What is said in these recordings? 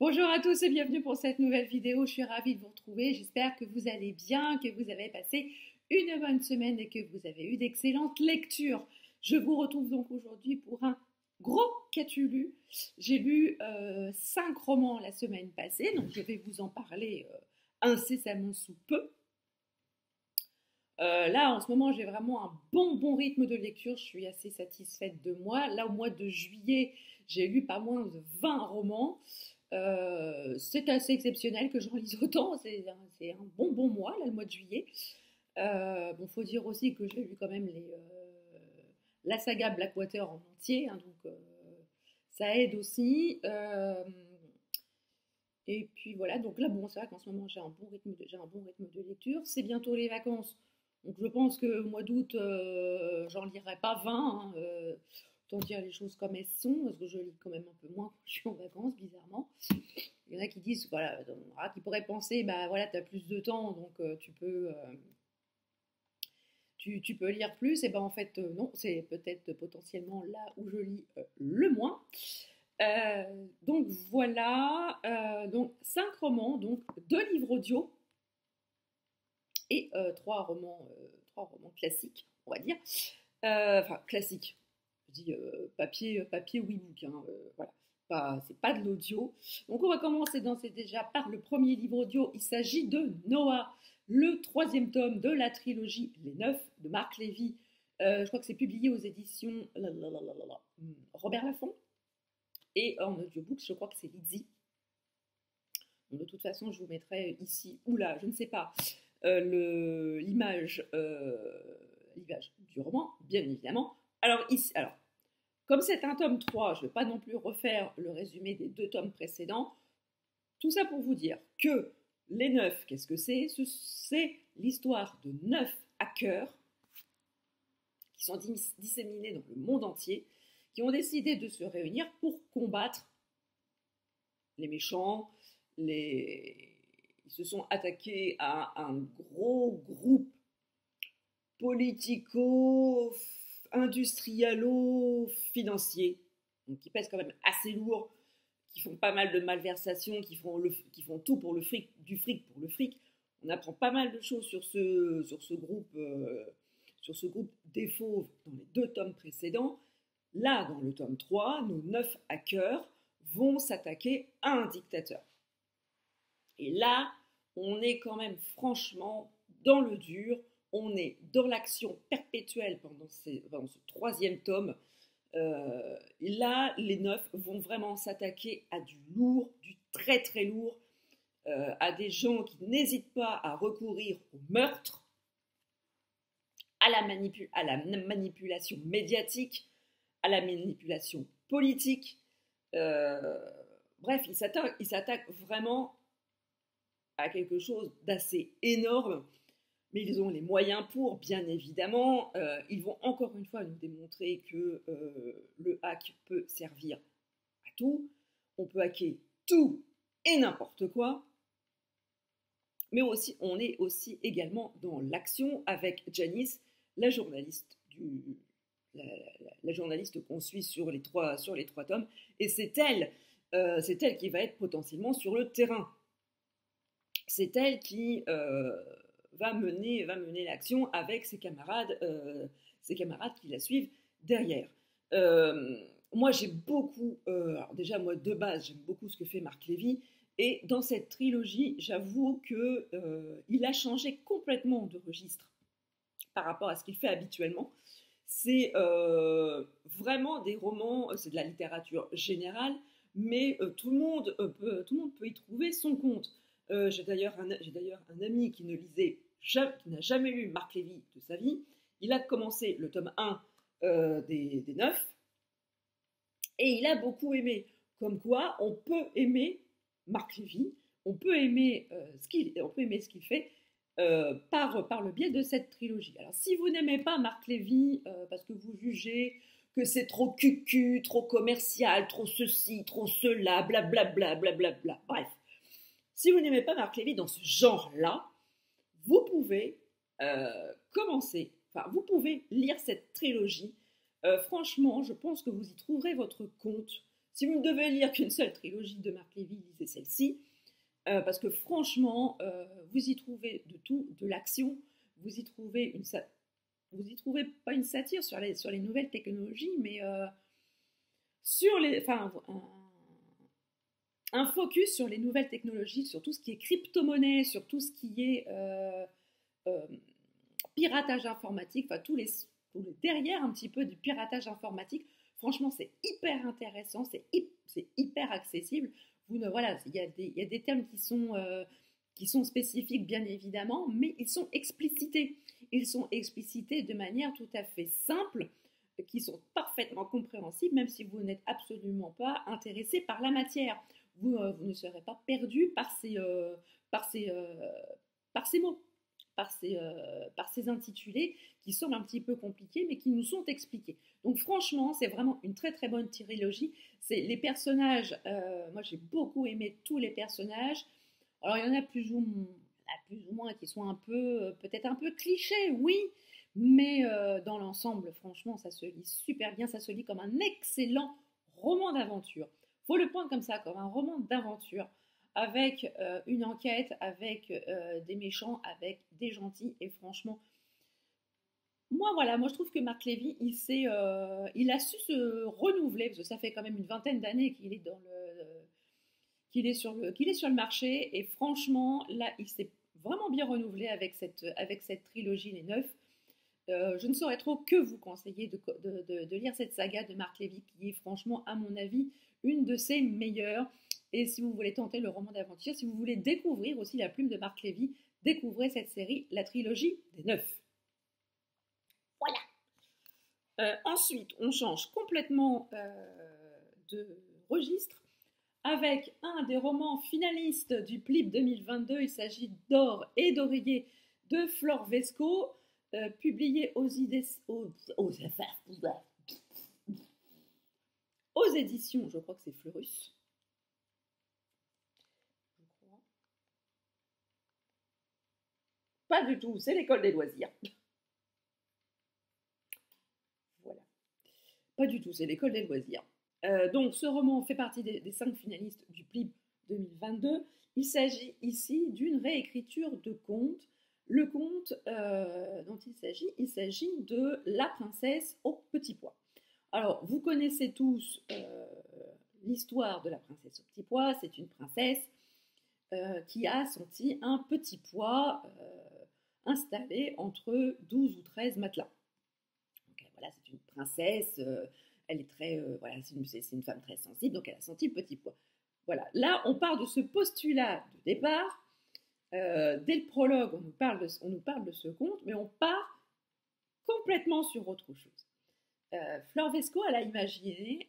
Bonjour à tous et bienvenue pour cette nouvelle vidéo. Je suis ravie de vous retrouver. J'espère que vous allez bien, que vous avez passé une bonne semaine et que vous avez eu d'excellentes lectures. Je vous retrouve donc aujourd'hui pour un gros qu'as-tu lu. J'ai lu 5 romans la semaine passée, donc je vais vous en parler incessamment sous peu. Là, en ce moment, j'ai vraiment un bon rythme de lecture. Je suis assez satisfaite de moi. Là, au mois de juillet, j'ai lu pas moins de 20 romans. C'est assez exceptionnel que j'en lise autant. C'est un bon mois, là, le mois de juillet. Bon, faut dire aussi que j'ai lu quand même la saga Blackwater en entier, hein, donc ça aide aussi. Et puis voilà, donc là, bon, c'est vrai qu'en ce moment, j'ai un bon rythme de lecture. C'est bientôt les vacances. Donc je pense que au mois d'août, j'en lirai pas 20. Hein, autant dire les choses comme elles sont, parce que je lis quand même un peu moins quand je suis en vacances, bizarrement. Il y en a qui disent, voilà, qui pourraient penser, bah voilà, tu as plus de temps, donc tu peux lire plus. Et ben en fait, non, c'est peut-être potentiellement là où je lis le moins. Donc voilà, donc 5 romans, donc 2 livres audio et 3 romans classiques, on va dire. Enfin, classiques, je dis papier ou e-book, hein, voilà. C'est pas de l'audio. Donc on va commencer déjà par le premier livre audio. Il s'agit de Noah, le 3e tome de la trilogie Les Neuf de Marc Lévy. Je crois que c'est publié aux éditions Robert Laffont. Et en audiobook, je crois que c'est Lizzie. Donc, de toute façon, je vous mettrai ici ou là, je ne sais pas, l'image du roman, bien évidemment. Alors, comme c'est un tome 3, je ne vais pas non plus refaire le résumé des 2 tomes précédents. Tout ça pour vous dire que les 9, qu'est-ce que c'est? C'est l'histoire de 9 hackers qui sont disséminés dans le monde entier, qui ont décidé de se réunir pour combattre les méchants. Ils se sont attaqués à un gros groupe politico-industrialo-financier, donc qui pèse quand même assez lourd, qui font pas mal de malversations, qui font tout pour le fric, du fric pour le fric. On apprend pas mal de choses sur ce groupe des fauves dans les 2 tomes précédents. Là, dans le tome 3, nos 9 hackers vont s'attaquer à un dictateur. Et là, on est quand même franchement dans le dur, on est dans l'action perpétuelle pendant ce 3e tome. Là, les 9 vont vraiment s'attaquer à du lourd, du très très lourd, à des gens qui n'hésitent pas à recourir au meurtre, à la manipulation médiatique, à la manipulation politique. Bref, ils s'attaquent vraiment à quelque chose d'assez énorme, mais ils ont les moyens pour, bien évidemment. Ils vont encore une fois nous démontrer que le hack peut servir à tout. On peut hacker tout et n'importe quoi. Mais aussi, on est aussi également dans l'action avec Janice, la journaliste la journaliste qu'on suit sur les 3 tomes, et c'est elle qui va être potentiellement sur le terrain. C'est elle qui va mener l'action avec ses camarades qui la suivent derrière. Moi, j'aime beaucoup, alors déjà, moi, de base, j'aime beaucoup ce que fait Marc Lévy, et dans cette trilogie, j'avoue qu'il a changé complètement de registre par rapport à ce qu'il fait habituellement. C'est vraiment des romans, c'est de la littérature générale, mais tout le monde peut y trouver son compte. J'ai d'ailleurs un ami qui n'a jamais lu Marc Lévy de sa vie. Il a commencé le tome 1 des 9 et il a beaucoup aimé. Comme quoi, on peut aimer Marc Lévy, on peut aimer ce qu'il fait par le biais de cette trilogie. Alors, si vous n'aimez pas Marc Lévy parce que vous jugez que c'est trop cucu, trop commercial, trop ceci, trop cela, blablabla, blablabla, bref. Si vous n'aimez pas Marc Lévy dans ce genre-là, vous pouvez vous pouvez lire cette trilogie. Franchement, je pense que vous y trouverez votre compte. Si vous ne devez lire qu'une seule trilogie de Marc Lévy, lisez celle-ci, parce que franchement, vous y trouvez de tout, de l'action, vous y trouvez pas une satire sur les nouvelles technologies, mais un focus sur les nouvelles technologies, sur tout ce qui est crypto-monnaie, sur tout ce qui est euh, piratage informatique, enfin tout le derrière un petit peu du piratage informatique. Franchement, c'est hyper intéressant, c'est hyper accessible. Voilà, il y a des termes qui sont spécifiques, bien évidemment, mais ils sont explicités. Ils sont explicités de manière tout à fait simple, qui sont parfaitement compréhensibles, même si vous n'êtes absolument pas intéressé par la matière. Vous ne serez pas perdu par ces mots, par ces intitulés qui semblent un petit peu compliqués, mais qui nous sont expliqués. Donc franchement, c'est vraiment une très très bonne trilogie. C'est les personnages, moi j'ai beaucoup aimé tous les personnages. Alors il y en a plus ou moins qui sont un peu, peut-être un peu clichés, oui, mais dans l'ensemble, franchement, ça se lit super bien, ça se lit comme un excellent roman d'aventure. Faut le prendre comme ça, comme un roman d'aventure, avec une enquête, avec des méchants, avec des gentils, et franchement, moi je trouve que Marc Lévy, il a su se renouveler, parce que ça fait quand même une vingtaine d'années qu'il est qu'il est sur le marché, et franchement, là, il s'est vraiment bien renouvelé avec cette trilogie, les 9. Je ne saurais trop que vous conseiller de lire cette saga de Marc Lévy, qui est franchement, à mon avis, une de ses meilleures. Et si vous voulez tenter le roman d'aventure, si vous voulez découvrir aussi la plume de Marc Lévy, découvrez cette série, la trilogie des 9. Voilà. Ensuite, on change complètement de registre avec un des romans finalistes du PLIB 2022. Il s'agit d'Or et d'Oreiller de Flore Vesco, publié aux éditions, je crois que c'est Fleurus. Pas du tout, c'est l'École des loisirs. Voilà. Pas du tout, c'est l'École des loisirs. Donc ce roman fait partie des 5 finalistes du PLIB 2022. Il s'agit ici d'une réécriture de conte. Le conte dont il s'agit de La princesse au petit pois. Alors, vous connaissez tous l'histoire de la princesse au petit pois. C'est une princesse qui a senti un petit pois installé entre 12 ou 13 matelas. Donc, voilà, c'est une princesse, elle est très, voilà, c'est une femme très sensible, donc elle a senti le petit pois. Voilà, là, on part de ce postulat de départ. Dès le prologue, on nous parle de ce conte, mais on part complètement sur autre chose. Flore Vesco, elle a imaginé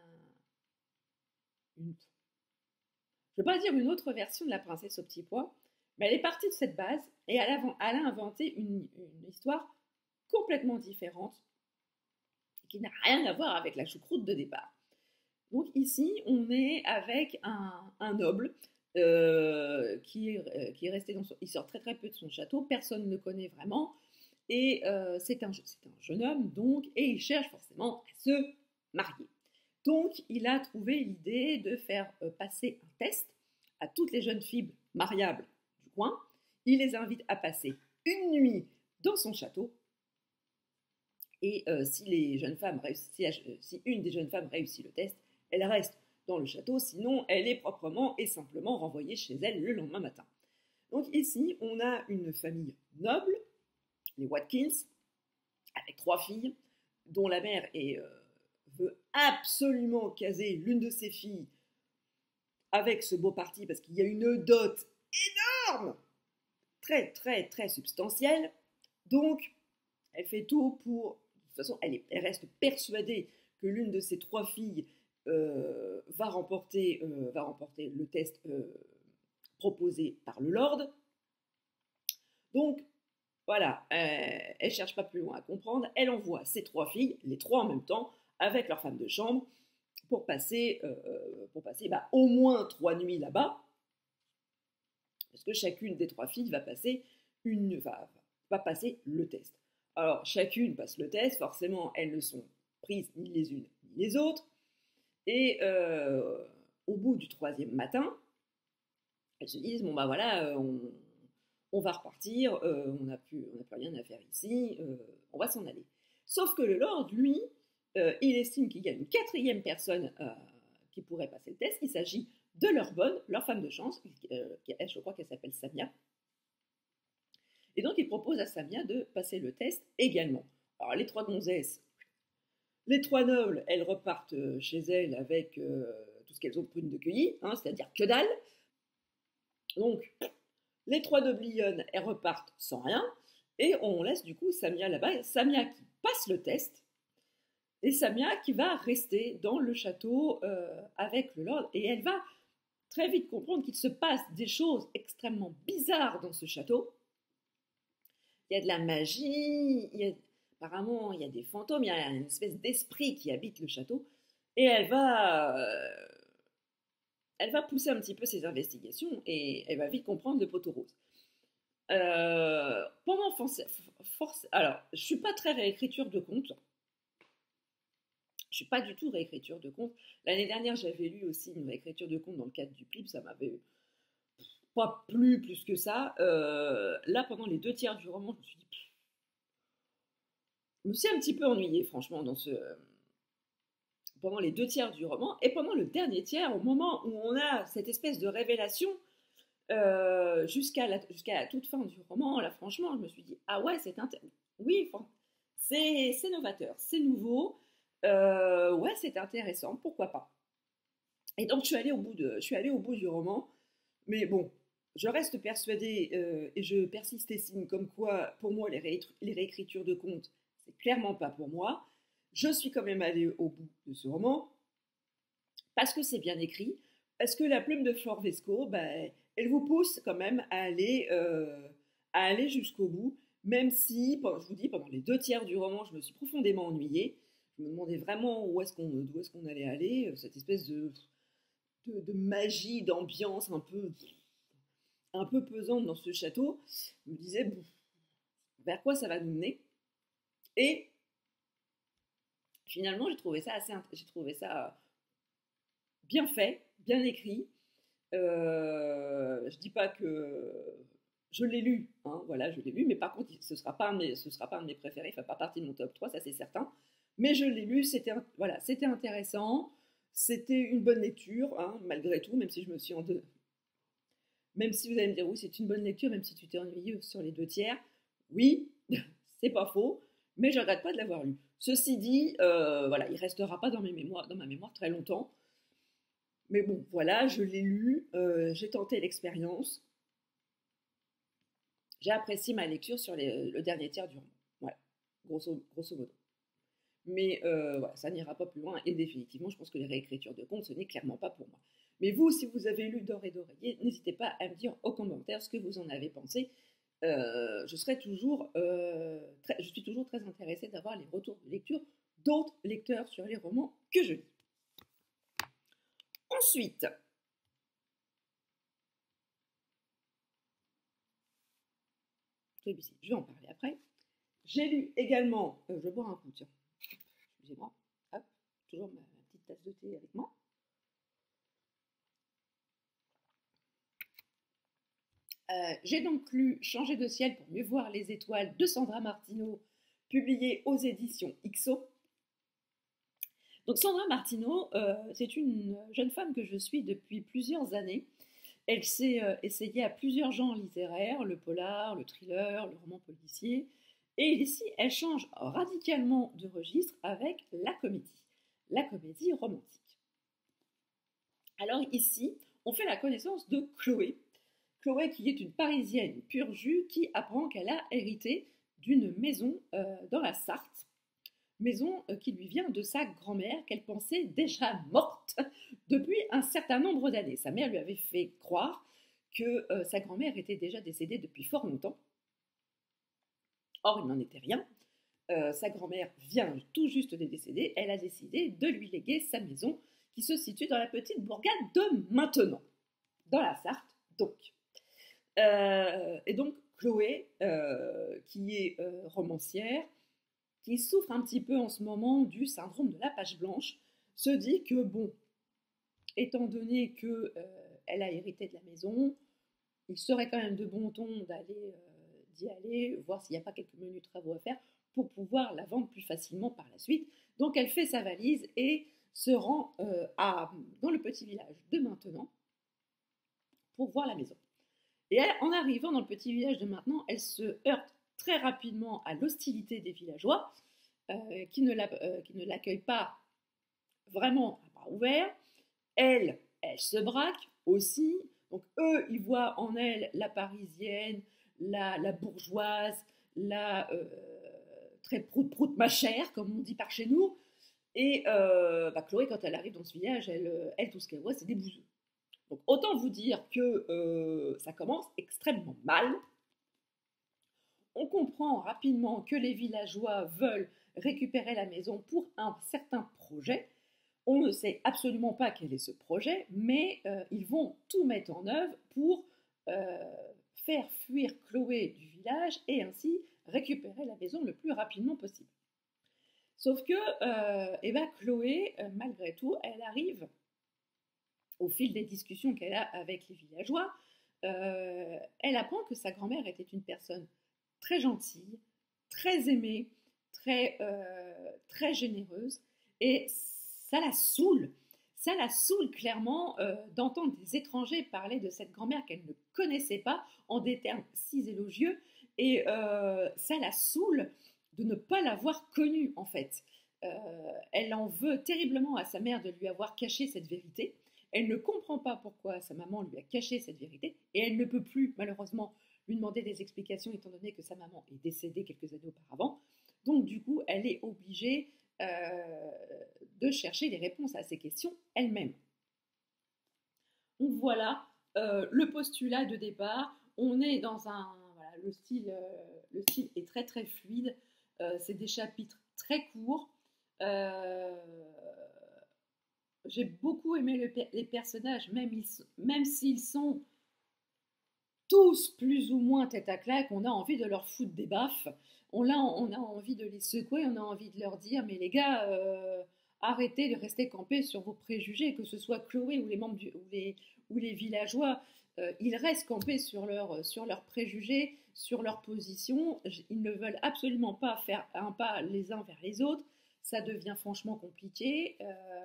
je ne veux pas dire une autre version de la princesse au petit pois, mais elle est partie de cette base et elle a inventé une histoire complètement différente qui n'a rien à voir avec la choucroute de départ. Donc ici, on est avec un noble qui est resté il sort très très peu de son château, personne ne le connaît vraiment, et c'est un jeune homme, donc, et il cherche forcément à se marier. Donc, il a trouvé l'idée de faire passer un test à toutes les jeunes filles mariables du coin. Il les invite à passer une nuit dans son château, et si une des jeunes femmes réussit le test, elle reste dans le château, sinon elle est proprement et simplement renvoyée chez elle le lendemain matin. Donc ici, on a une famille noble, les Watkins, avec 3 filles, dont la mère veut absolument caser l'une de ses filles avec ce beau parti, parce qu'il y a une dot énorme, très très très substantielle. Donc, elle fait tout pour... De toute façon, elle reste persuadée que l'une de ses 3 filles va remporter le test proposé par le Lord. Donc, voilà, elle ne cherche pas plus loin à comprendre. Elle envoie ses 3 filles, les 3 en même temps, avec leur femme de chambre, pour passer au moins 3 nuits là-bas. Parce que chacune des 3 filles va passer le test. Alors, chacune passe le test, forcément, elles ne sont prises ni les unes ni les autres. Et au bout du 3e matin, elles se disent, bon bah voilà, on va repartir, on n'a plus rien à faire ici, on va s'en aller. Sauf que le Lord, lui, il estime qu'il y a une 4e personne qui pourrait passer le test. Il s'agit de leur bonne, leur femme de chance, je crois qu'elle s'appelle Samia. Et donc il propose à Samia de passer le test également. Alors les 3 gonzesses, les 3 nobles, elles repartent chez elles avec tout ce qu'elles ont prune de cueilli, hein, c'est-à-dire que dalle. Donc les 3 noblionnes, elles repartent sans rien, et on laisse du coup Samia là-bas, Samia qui passe le test, et Samia qui va rester dans le château avec le Lord, et elle va très vite comprendre qu'il se passe des choses extrêmement bizarres dans ce château. Il y a de la magie, apparemment il y a des fantômes, il y a une espèce d'esprit qui habite le château, et elle va pousser un petit peu ses investigations, et elle va vite comprendre le poteau rose. Alors, je suis pas très réécriture de contes. Je suis pas du tout réécriture de contes. L'année dernière, j'avais lu aussi une réécriture de contes dans le cadre du PLIB, ça m'avait pas plu plus que ça. Là, pendant les 2 tiers du roman, je me suis dit... Je me suis un petit peu ennuyée, franchement, pendant les 2 tiers du roman. Et pendant le dernier tiers, au moment où on a cette espèce de révélation, jusqu'à la toute fin du roman, là, franchement, je me suis dit, ah ouais, oui, c'est novateur, c'est nouveau, ouais, c'est intéressant, pourquoi pas. Et donc, je suis allée au bout du roman, mais bon, je reste persuadée, et je persiste et signe comme quoi, pour moi, les réécritures de contes, c'est clairement pas pour moi. Je suis quand même allée au bout de ce roman, parce que c'est bien écrit, parce que la plume de Flore Vesco, elle vous pousse quand même à aller jusqu'au bout, même si, je vous dis, pendant les 2 tiers du roman, je me suis profondément ennuyée. Je me demandais vraiment d'où est-ce qu'on allait aller, cette espèce de magie, d'ambiance un peu pesante dans ce château. Je me disais, bon, vers quoi ça va nous mener? Et finalement, j'ai trouvé ça bien fait, bien écrit. Je dis pas que je l'ai lu, hein, voilà, je l'ai lu, mais par contre, ce sera pas un de mes préférés, il ne fait pas partie de mon top 3, ça c'est certain. Mais je l'ai lu, c'était intéressant, c'était une bonne lecture, hein, malgré tout, même si je me suis même si vous allez me dire, oui, c'est une bonne lecture, même si tu t'es ennuyé sur les 2 tiers, oui, c'est pas faux, mais je regrette pas de l'avoir lu. Ceci dit, voilà, il restera pas dans ma mémoire très longtemps. Mais bon, voilà, je l'ai lu, j'ai tenté l'expérience. J'ai apprécié ma lecture sur le dernier tiers du roman. Voilà, grosso modo. Mais voilà, ça n'ira pas plus loin. Et définitivement, je pense que les réécritures de contes, ce n'est clairement pas pour moi. Mais vous, si vous avez lu D'or et d'oreiller, n'hésitez pas à me dire en commentaire ce que vous en avez pensé. Je suis toujours très intéressée d'avoir les retours de lecture d'autres lecteurs sur les romans que je lis. Ensuite, celui-ci, je vais en parler après. J'ai lu également, je vais boire un coup, tiens, excusez-moi, hop, toujours ma petite tasse de thé avec moi. J'ai donc lu Changer de ciel pour mieux voir les étoiles de Sandra Martineau, publié aux éditions XO. Donc Sandra Martineau, c'est une jeune femme que je suis depuis plusieurs années. Elle s'est essayée à plusieurs genres littéraires, le polar, le thriller, le roman policier. Et ici, elle change radicalement de registre avec la comédie romantique. Alors ici, on fait la connaissance de Chloé. Chloé qui est une Parisienne pur jus qui apprend qu'elle a hérité d'une maison dans la Sarthe, maison qui lui vient de sa grand-mère qu'elle pensait déjà morte depuis un certain nombre d'années. Sa mère lui avait fait croire que sa grand-mère était déjà décédée depuis fort longtemps. Or, il n'en était rien. Sa grand-mère vient tout juste de décéder. Elle a décidé de lui léguer sa maison qui se situe dans la petite bourgade de Maintenon, dans la Sarthe donc. Et donc Chloé, qui est romancière, qui souffre un petit peu en ce moment du syndrome de la page blanche, se dit que, bon, étant donné qu'elle a hérité de la maison, il serait quand même de bon ton d'y aller, voir s'il n'y a pas quelques menus travaux à faire pour pouvoir la vendre plus facilement par la suite. Donc elle fait sa valise et se rend dans le petit village de Maintenant pour voir la maison. Et en arrivant dans le petit village de Maintenant, elle se heurte très rapidement à l'hostilité des villageois qui ne l'accueillent pas vraiment à bras ouverts. Elle se braque aussi. Donc eux, ils voient en elle la parisienne, la bourgeoise, la très prout-prout ma chère, comme on dit par chez nous. Et Chloé, quand elle arrive dans ce village, elle tout ce qu'elle voit, c'est des bouseux. Donc autant vous dire que ça commence extrêmement mal. On comprend rapidement que les villageois veulent récupérer la maison pour un certain projet. On ne sait absolument pas quel est ce projet, mais ils vont tout mettre en œuvre pour faire fuir Chloé du village et ainsi récupérer la maison le plus rapidement possible. Sauf que Chloé, malgré tout, elle arrive, au fil des discussions qu'elle a avec les villageois, elle apprend que sa grand-mère était une personne très gentille, très aimée, très généreuse, et ça la saoule. Ça la saoule clairement d'entendre des étrangers parler de cette grand-mère qu'elle ne connaissait pas en des termes si élogieux, et ça la saoule de ne pas l'avoir connue en fait. Elle en veut terriblement à sa mère de lui avoir caché cette vérité. Elle ne comprend pas pourquoi sa maman lui a caché cette vérité, et elle ne peut plus malheureusement lui demander des explications étant donné que sa maman est décédée quelques années auparavant. Donc du coup, elle est obligée de chercher les réponses à ces questions elle-même. Donc voilà le postulat de départ. On est dans le style est très très fluide. C'est des chapitres très courts. J'ai beaucoup aimé les personnages, même s'ils sont tous plus ou moins tête à claque, on a envie de leur foutre des baffes, on a envie de les secouer, on a envie de leur dire mais les gars, arrêtez de rester campés sur vos préjugés, que ce soit Chloé ou les membres ou les villageois, ils restent campés sur leurs préjugés, sur leur position, ils ne veulent absolument pas faire un pas les uns vers les autres, ça devient franchement compliqué.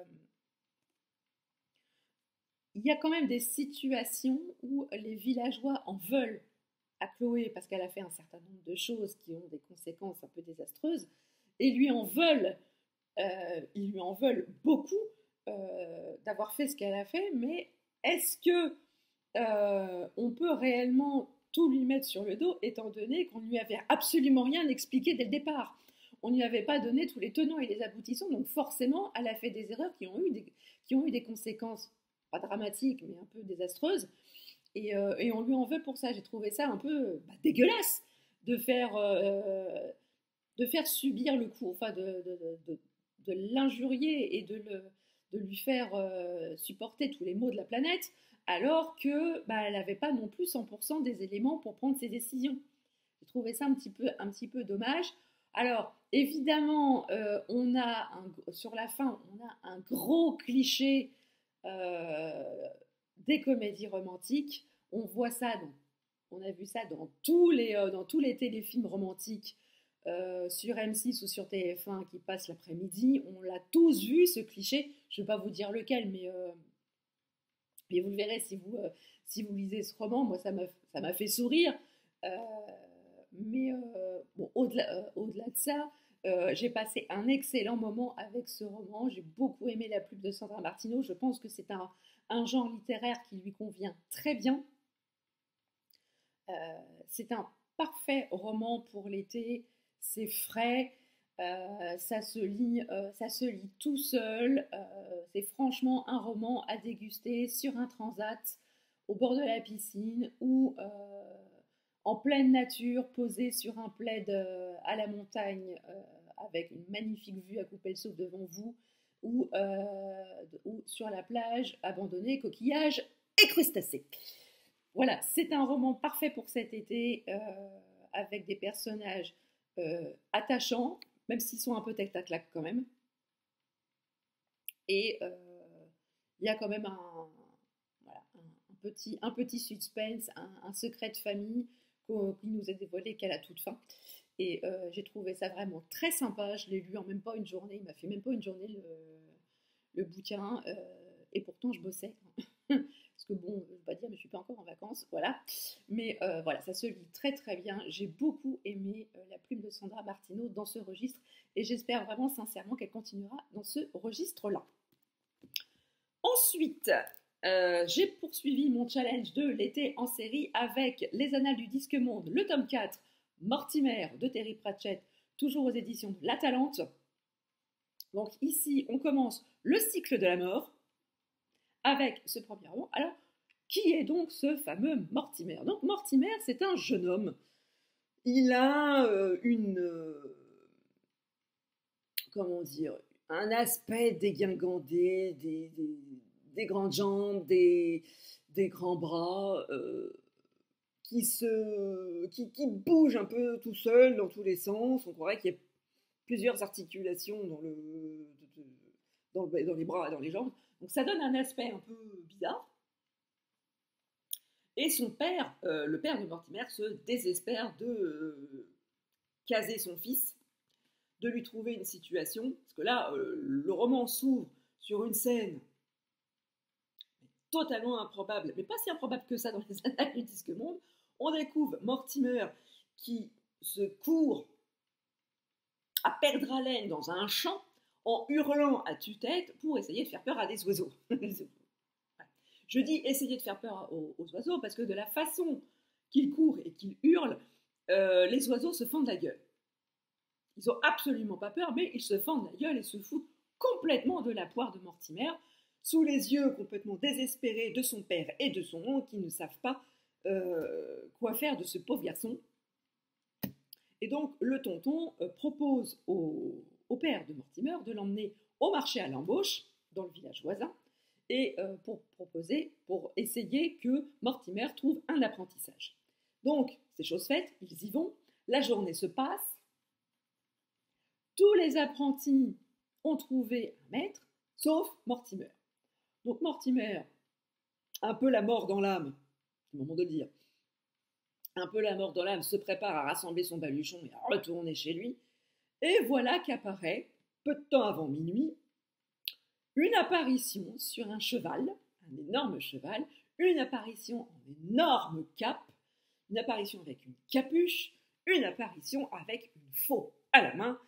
Il y a quand même des situations où les villageois en veulent à Chloé parce qu'elle a fait un certain nombre de choses qui ont des conséquences un peu désastreuses et ils lui en veulent beaucoup d'avoir fait ce qu'elle a fait, mais est-ce que on peut réellement tout lui mettre sur le dos étant donné qu'on ne lui avait absolument rien expliqué dès le départ? On ne lui avait pas donné tous les tenants et les aboutissants, donc forcément elle a fait des erreurs qui ont eu des conséquences pas dramatiques, mais un peu désastreuses. Et on lui en veut pour ça. J'ai trouvé ça un peu dégueulasse de faire subir le coup, enfin de l'injurier et de lui faire supporter tous les maux de la planète, alors que elle n'avait pas non plus 100% des éléments pour prendre ses décisions. J'ai trouvé ça un petit peu dommage. Alors, évidemment, sur la fin, on a un gros cliché des comédies romantiques. On a vu ça dans tous les téléfilms romantiques sur M6 ou sur TF1 qui passent l'après-midi. On l'a tous vu, ce cliché. Je ne vais pas vous dire lequel, mais vous le verrez si vous lisez ce roman. Moi, ça m'a fait sourire. Au-delà de ça, j'ai passé un excellent moment avec ce roman. J'ai beaucoup aimé La plume de Sandra Martineau. Je pense que c'est un genre littéraire qui lui convient très bien. C'est un parfait roman pour l'été. C'est frais. Ça se lit tout seul. C'est franchement un roman à déguster sur un transat au bord de la piscine ou en pleine nature, posé sur un plaid à la montagne avec une magnifique vue à couper le souffle devant vous, ou sur la plage, abandonnée, coquillages et crustacés. Voilà, c'est un roman parfait pour cet été, avec des personnages attachants, même s'ils sont un peu tac-tac-clac quand même. Et il y a quand même voilà, un petit suspense, un secret de famille qui nous est dévoilé qu'à la toute fin. Et j'ai trouvé ça vraiment très sympa. Je l'ai lu en même pas une journée. Il m'a fait même pas une journée le bouquin. Et pourtant, je bossais. Parce que bon, je ne vais pas dire, mais je suis pas encore en vacances. Voilà. Mais voilà, ça se lit très très bien. J'ai beaucoup aimé la plume de Sandra Martineau dans ce registre. Et j'espère vraiment sincèrement qu'elle continuera dans ce registre-là. Ensuite, j'ai poursuivi mon challenge de l'été en série avec Les Annales du Disque Monde, le tome 4, Mortimer de Terry Pratchett, toujours aux éditions de La Talente. Donc ici, on commence le cycle de la mort avec ce premier roman. Alors, qui est donc ce fameux Mortimer? Donc Mortimer, c'est un jeune homme. Il a comment dire, un aspect dégingandé, des grandes jambes, des grands bras, qui bouge un peu tout seul dans tous les sens. On croirait qu'il y a plusieurs articulations dans les bras et dans les jambes. Donc ça donne un aspect un peu bizarre. Et son père, le père de Mortimer, se désespère de caser son fils, de lui trouver une situation, parce que là, le roman s'ouvre sur une scène totalement improbable, mais pas si improbable que ça dans les Annales du Disque Monde. On découvre Mortimer qui se court à perdre haleine dans un champ en hurlant à tue-tête pour essayer de faire peur à des oiseaux. Je dis essayer de faire peur aux oiseaux parce que de la façon qu'il court et qu'il hurle, les oiseaux se fendent la gueule. Ils n'ont absolument pas peur, mais ils se fendent la gueule et se foutent complètement de la poire de Mortimer, sous les yeux complètement désespérés de son père et de son oncle qui ne savent pas quoi faire de ce pauvre garçon. Et donc le tonton propose au père de Mortimer de l'emmener au marché à l'embauche, dans le village voisin, et pour essayer que Mortimer trouve un apprentissage. Donc, c'est chose faite, ils y vont, la journée se passe, tous les apprentis ont trouvé un maître, sauf Mortimer. Donc Mortimer, un peu la mort dans l'âme, c'est le moment de le dire, un peu la mort dans l'âme, se prépare à rassembler son baluchon et à retourner chez lui, et voilà qu'apparaît, peu de temps avant minuit, une apparition sur un cheval, un énorme cheval, une apparition en énorme cape, une apparition avec une capuche, une apparition avec une faux à la main.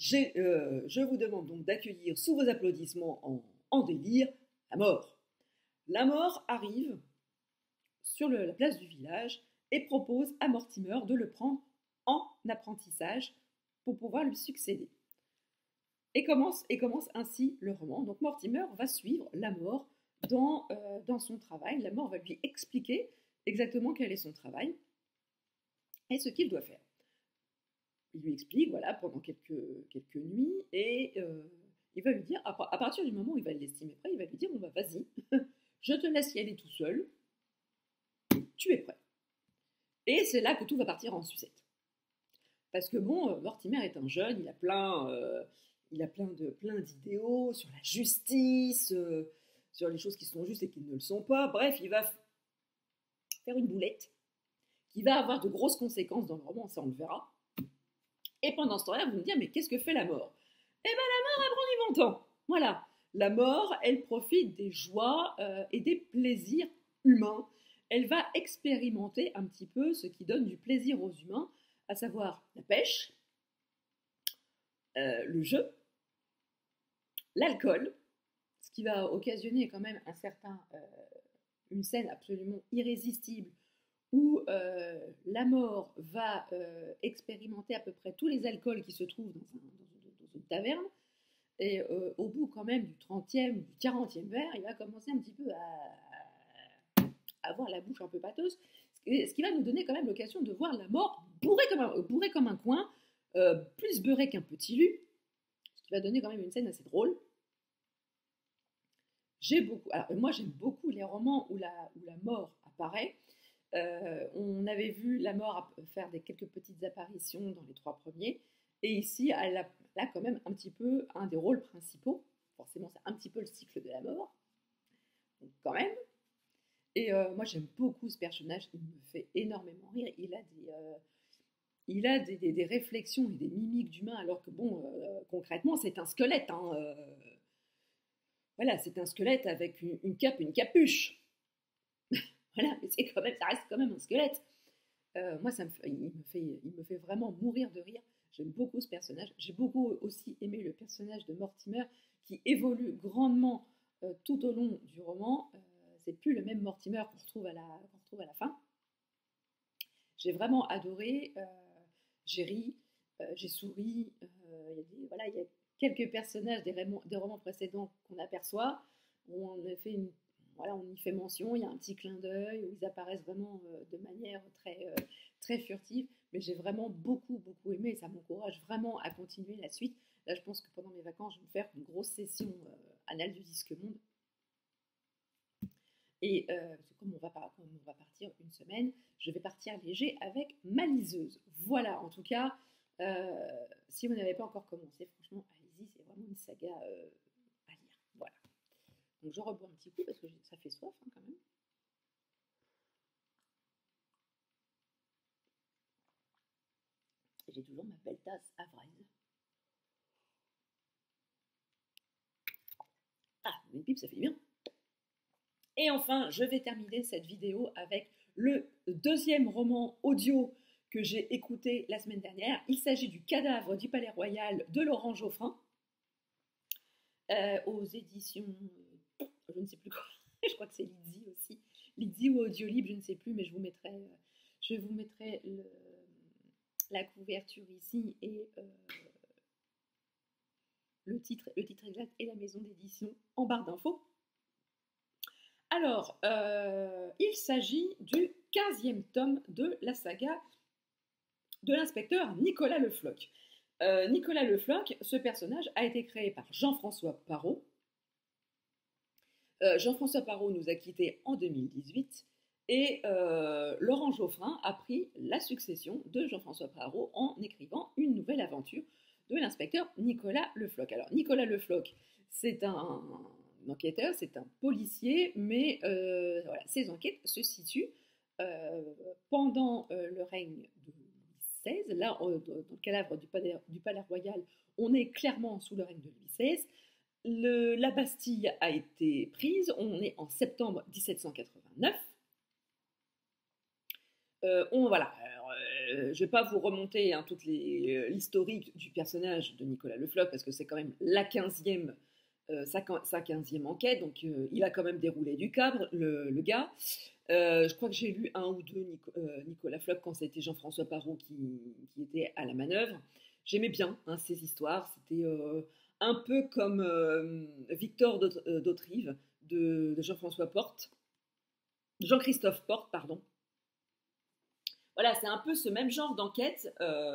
Je vous demande donc d'accueillir sous vos applaudissements en délire la mort. La mort arrive sur la place du village et propose à Mortimer de le prendre en apprentissage pour pouvoir lui succéder. Et commence ainsi le roman. Donc Mortimer va suivre la mort dans son travail. La mort va lui expliquer exactement quel est son travail et ce qu'il doit faire. Il lui explique, voilà, pendant quelques nuits, et il va lui dire, à partir du moment où il va l'estimer prêt, il va lui dire, bon bah vas-y, je te laisse y aller tout seul, tu es prêt. Et c'est là que tout va partir en sucette. Parce que bon, Mortimer est un jeune, il a plein d'idéaux sur la justice, sur les choses qui sont justes et qui ne le sont pas. Bref, il va faire une boulette qui va avoir de grosses conséquences dans le roman, ça on le verra. Et pendant ce temps-là, vous me dites, mais qu'est-ce que fait la mort? Eh bien, la mort, elle prend du bon temps. Voilà. La mort, elle profite des joies et des plaisirs humains. Elle va expérimenter un petit peu ce qui donne du plaisir aux humains, à savoir la pêche, le jeu, l'alcool, ce qui va occasionner quand même une scène absolument irrésistible où la mort va expérimenter à peu près tous les alcools qui se trouvent dans une taverne, et au bout quand même du 30e, du 40e verre, il va commencer un petit peu à avoir la bouche un peu pâteuse, ce qui va nous donner quand même l'occasion de voir la mort bourrée comme un coin, plus beurré qu'un petit lu, ce qui va donner quand même une scène assez drôle. Moi j'aime beaucoup les romans où la mort apparaît. On avait vu la mort faire quelques petites apparitions dans les 3 premiers, et ici elle a quand même un petit peu un des rôles principaux, forcément c'est un petit peu le cycle de la mort, donc quand même. Et moi j'aime beaucoup ce personnage, il me fait énormément rire, il a des réflexions et des mimiques d'humain, alors que bon, concrètement c'est un squelette, hein, voilà, c'est un squelette avec une cape, une capuche. Voilà, mais c'est quand même, ça reste quand même un squelette. Moi, il me fait vraiment mourir de rire. J'aime beaucoup ce personnage. J'ai beaucoup aussi aimé le personnage de Mortimer qui évolue grandement tout au long du roman. C'est plus le même Mortimer qu'on retrouve à la fin. J'ai vraiment adoré. J'ai ri, j'ai souri. Voilà, il y a quelques personnages des romans précédents qu'on aperçoit. On a fait voilà, on y fait mention, il y a un petit clin d'œil où ils apparaissent vraiment de manière très furtive, mais j'ai vraiment beaucoup aimé et ça m'encourage vraiment à continuer la suite. Là, je pense que pendant mes vacances, je vais me faire une grosse session Annales du Disque Monde. Et comme on va partir une semaine, je vais partir léger avec ma liseuse. Voilà, en tout cas, si vous n'avez pas encore commencé, franchement, allez-y, c'est vraiment une saga à lire. Voilà. Donc je rebois un petit coup parce que ça fait soif hein, quand même. Et j'ai toujours ma belle tasse à fraise. Ah, une pipe, ça fait du bien. Et enfin, je vais terminer cette vidéo avec le deuxième roman audio que j'ai écouté la semaine dernière. Il s'agit du Cadavre du Palais Royal de Laurent Geoffrin, aux éditions, je ne sais plus quoi, je crois que c'est Lizzie aussi, Lizzie ou Audiolib, je ne sais plus, mais je vous mettrai la couverture ici et le titre exact et la maison d'édition en barre d'infos. Alors, il s'agit du 15e tome de la saga de l'inspecteur Nicolas Le Floch. Nicolas Le Floch, ce personnage a été créé par Jean-François Parrot. Jean-François Parrot nous a quittés en 2018 et Laurent Geoffrin a pris la succession de Jean-François Parrot en écrivant une nouvelle aventure de l'inspecteur Nicolas Le Floch. Alors, Nicolas Le Floch, c'est un enquêteur, c'est un policier, mais voilà, ses enquêtes se situent pendant le règne de Louis XVI. Là, dans le cadavre du Palais Royal, on est clairement sous le règne de Louis XVI. La Bastille a été prise, on est en septembre 1789. Voilà, je ne vais pas vous remonter hein, toute l'historique du personnage de Nicolas Le Floch, parce que c'est quand même sa 15e enquête, donc il a quand même déroulé du cadre, le gars. Je crois que j'ai lu un ou deux Nicolas Floch quand c'était Jean-François Parrot qui était à la manœuvre. J'aimais bien hein, ces histoires, c'était un peu comme Victor d'Autrive de Jean-Christophe Porte, pardon. Voilà, c'est un peu ce même genre d'enquête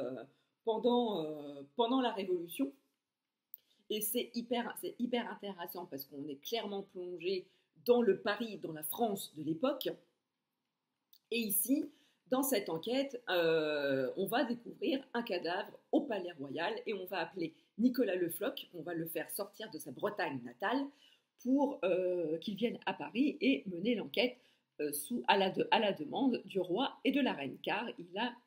pendant la Révolution. Et c'est hyper intéressant parce qu'on est clairement plongé dans le Paris, dans la France de l'époque. Et ici, dans cette enquête, on va découvrir un cadavre au Palais Royal et on va appeler Nicolas Le Floch, on va le faire sortir de sa Bretagne natale pour qu'il vienne à Paris et mener l'enquête à la demande du roi et de la reine, car il a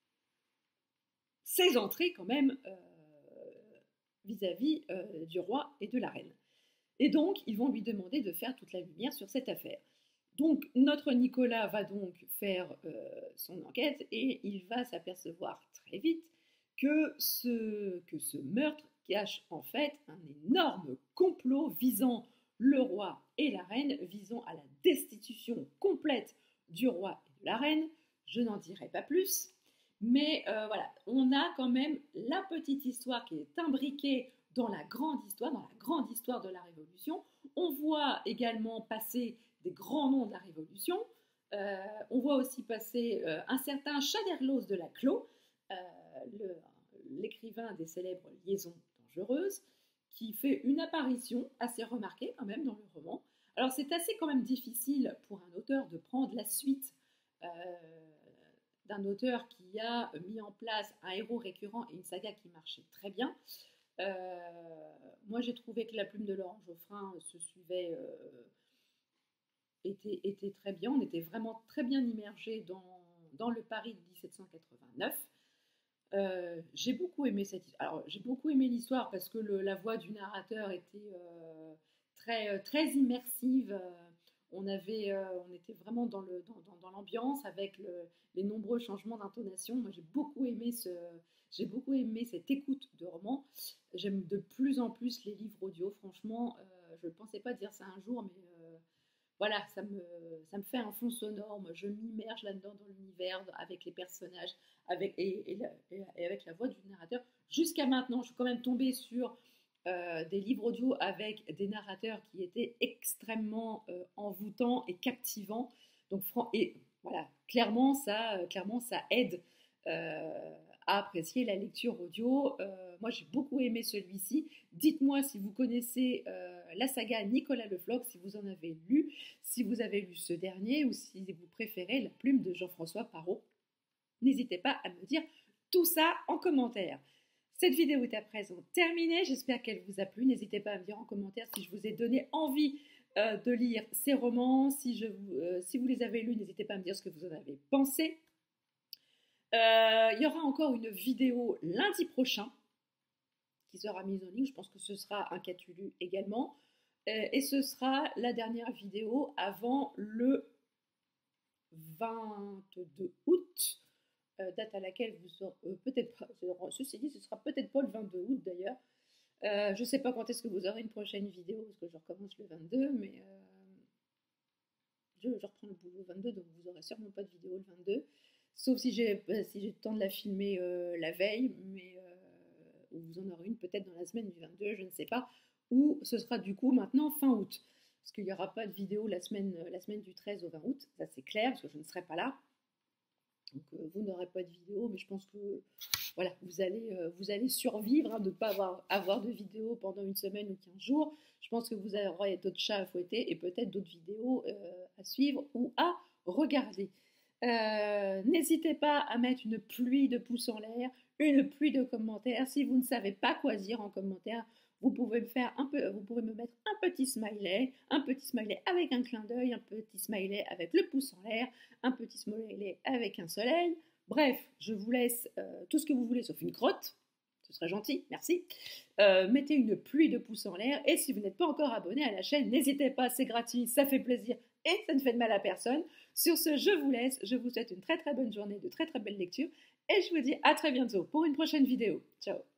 ses entrées quand même vis-à-vis du roi et de la reine. Et donc, ils vont lui demander de faire toute la lumière sur cette affaire. Donc, notre Nicolas va donc faire son enquête et il va s'apercevoir très vite que ce meurtre cache en fait un énorme complot visant le roi et la reine, visant à la destitution complète du roi et de la reine. Je n'en dirai pas plus, mais voilà, on a quand même la petite histoire qui est imbriquée dans la grande histoire de la Révolution. On voit également passer des grands noms de la Révolution. On voit aussi passer un certain Chaderlos de Laclos, l'écrivain des célèbres Liaisons dangereuses, qui fait une apparition assez remarquée quand même dans le roman. Alors c'est assez quand même difficile pour un auteur de prendre la suite d'un auteur qui a mis en place un héros récurrent et une saga qui marchait très bien. moi j'ai trouvé que la plume de Laurent Geoffrin se suivait, était très bien. On était vraiment très bien immergé dans le Paris de 1789. J'ai beaucoup aimé Alors, j'ai beaucoup aimé l'histoire parce que la voix du narrateur était très immersive. On était vraiment dans l'ambiance avec les nombreux changements d'intonation. Moi, j'ai beaucoup aimé cette écoute de roman. J'aime de plus en plus les livres audio. Franchement, je ne pensais pas dire ça un jour, mais voilà, ça me fait un fond sonore. Moi, je m'immerge là-dedans dans l'univers, avec les personnages, et avec la voix du narrateur. Jusqu'à maintenant, je suis quand même tombée sur des livres audio avec des narrateurs qui étaient extrêmement envoûtants et captivants. Donc, et voilà, clairement, ça aide à apprécier la lecture audio. Moi, j'ai beaucoup aimé celui-ci. Dites-moi si vous connaissez la saga Nicolas Le Floch, si vous en avez lu, si vous avez lu ce dernier ou si vous préférez La plume de Jean-François Parrot. N'hésitez pas à me dire tout ça en commentaire. Cette vidéo est à présent terminée. J'espère qu'elle vous a plu. N'hésitez pas à me dire en commentaire si je vous ai donné envie de lire ces romans. Si vous les avez lus, n'hésitez pas à me dire ce que vous en avez pensé. Il y aura encore une vidéo lundi prochain qui sera mise en ligne. Je pense que ce sera un Cthulhu également. Et ce sera la dernière vidéo avant le 22 août, date à laquelle vous aurez peut-être pas, ceci dit, ce sera peut-être pas le 22 août d'ailleurs. Je ne sais pas quand est-ce que vous aurez une prochaine vidéo, parce que je recommence le 22, mais je reprends le boulot le 22, donc vous n'aurez sûrement pas de vidéo le 22. Sauf si j'ai le temps de la filmer la veille, mais vous en aurez une peut-être dans la semaine du 22, je ne sais pas. Ou ce sera du coup maintenant fin août. Parce qu'il n'y aura pas de vidéo la semaine du 13 au 20 août, ça c'est clair, parce que je ne serai pas là. Donc vous n'aurez pas de vidéo, mais je pense que voilà, vous allez survivre, hein, de ne pas avoir de vidéo pendant une semaine ou 15 jours. Je pense que vous aurez d'autres chats à fouetter et peut-être d'autres vidéos à suivre ou à regarder. N'hésitez pas à mettre une pluie de pouces en l'air, une pluie de commentaires. Si vous ne savez pas quoi dire en commentaire, vous pouvez me mettre un petit smiley avec un clin d'œil, un petit smiley avec le pouce en l'air, un petit smiley avec un soleil. Bref, je vous laisse tout ce que vous voulez sauf une crotte. Ce serait gentil, merci. Mettez une pluie de pouces en l'air. Et si vous n'êtes pas encore abonné à la chaîne, n'hésitez pas, c'est gratuit, ça fait plaisir et ça ne fait de mal à personne. Sur ce, je vous laisse. Je vous souhaite une très très bonne journée, de très très belles lectures. Et je vous dis à très bientôt pour une prochaine vidéo. Ciao.